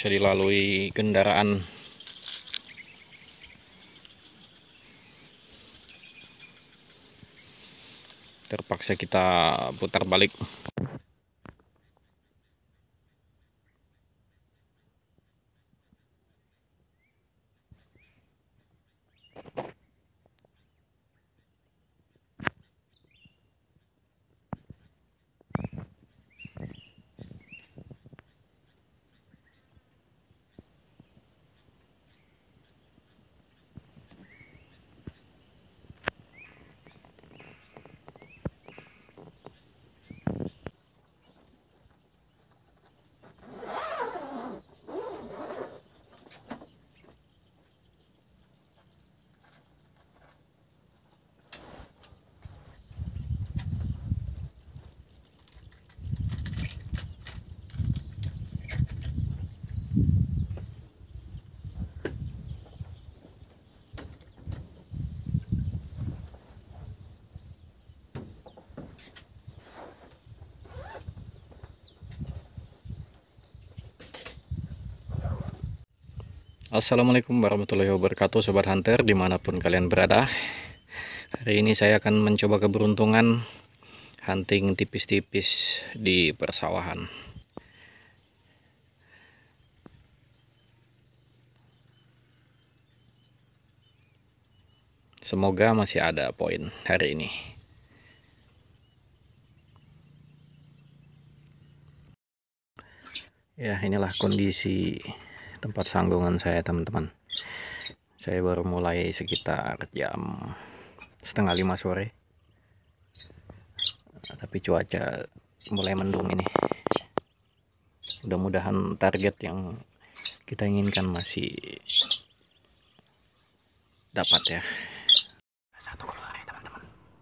bisa dilalui kendaraan. Terpaksa kita putar balik. Assalamualaikum warahmatullahi wabarakatuh, Sobat Hunter dimanapun kalian berada. Hari ini saya akan mencoba keberuntungan hunting tipis-tipis di persawahan. Semoga masih ada poin hari ini. Ya, inilah kondisi tempat sanggungan saya, teman-teman. Saya baru mulai sekitar jam 4:30 sore, tapi cuaca mulai mendung ini. Mudah-mudahan target yang kita inginkan masih dapat ya. Satu keluar ya, teman-teman.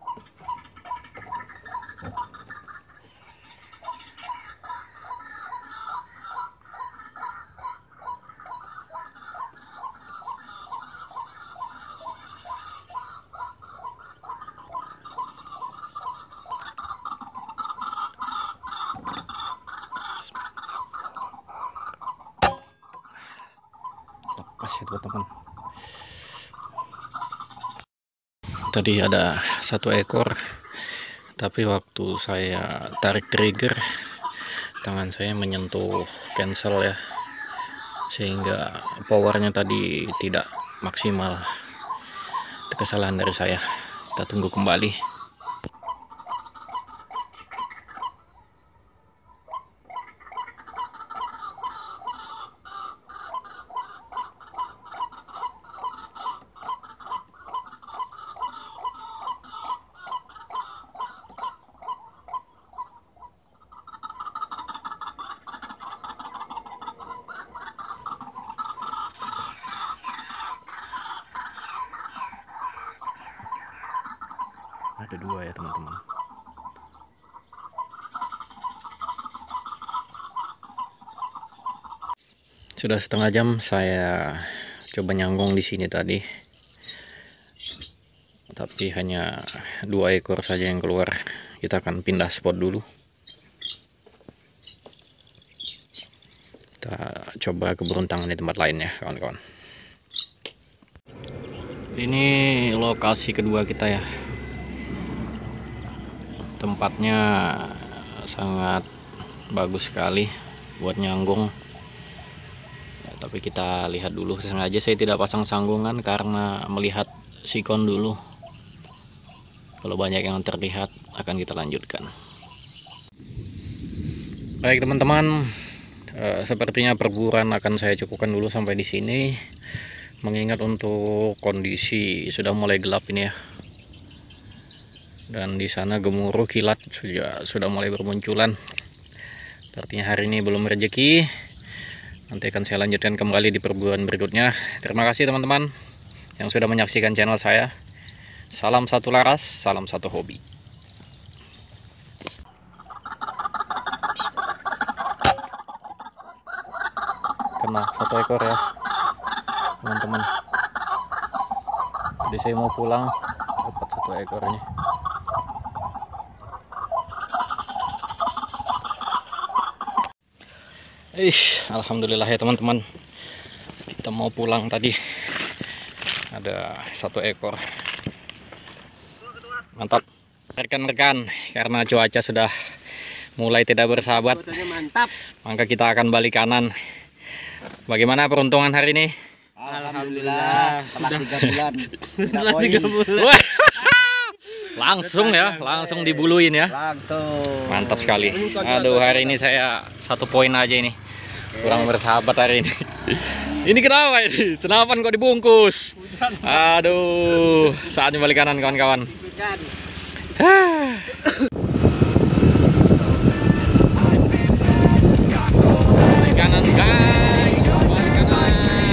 Lepas ya, teman-teman. Tadi ada satu ekor, tapi waktu saya tarik trigger tangan saya menyentuh cancel ya, sehingga powernya tadi tidak maksimal. Itu kesalahan dari saya. Kita tunggu kembali. Ada dua ya, teman-teman. Sudah setengah jam saya coba nyanggung di sini tadi, tapi hanya 2 ekor saja yang keluar. Kita akan pindah spot dulu. Kita coba keberuntungan di tempat lain ya, kawan-kawan. Ini lokasi kedua kita ya. Tempatnya sangat bagus sekali buat nyanggung ya, tapi kita lihat dulu. Sengaja saya tidak pasang sanggungan karena melihat sikon dulu. Kalau banyak yang terlihat akan kita lanjutkan. Baik, teman-teman, sepertinya perburuan akan saya cukupkan dulu sampai di sini, mengingat untuk kondisi sudah mulai gelap ini ya. Dan di sana gemuruh kilat sudah mulai bermunculan. Artinya hari ini belum rezeki. Nanti akan saya lanjutkan kembali di perburuan berikutnya. Terima kasih teman-teman yang sudah menyaksikan channel saya. Salam satu laras, salam satu hobi. Kena satu ekor ya, teman-teman. Jadi saya mau pulang, dapat satu ekornya. Alhamdulillah ya teman-teman. Kita mau pulang tadi. Ada 1 ekor. Mantap. Rekan-rekan, karena cuaca sudah mulai tidak bersahabat, mantap. Maka kita akan balik kanan. Bagaimana peruntungan hari ini? Alhamdulillah, setelah 3 bulan. Setelah 3 bulan. Langsung ya, langsung dibuluin ya. Langsung. Mantap sekali. Aduh, hari ini saya 1 poin aja ini. Kurang bersahabat hari ini. Ini kenapa ini? Senapan kok dibungkus? Aduh, saatnya balik kanan kawan-kawan. Balik kanan guys, balik kanan.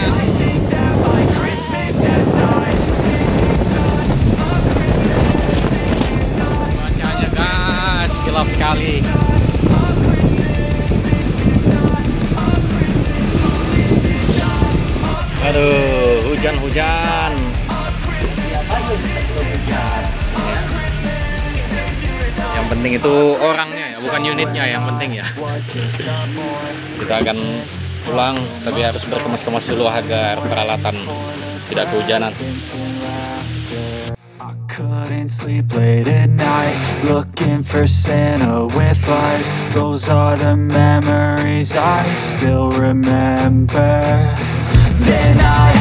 Cuacanya guys, gelap sekali. Aduh, hujan-hujan. Yang penting itu orangnya ya, bukan unitnya yang penting ya. Kita akan pulang, tapi harus berkemas-kemas dulu agar peralatan tidak kehujanan. Couldn't sleep late at night, looking for Santa with lights. Those are the memories I still remember. Then I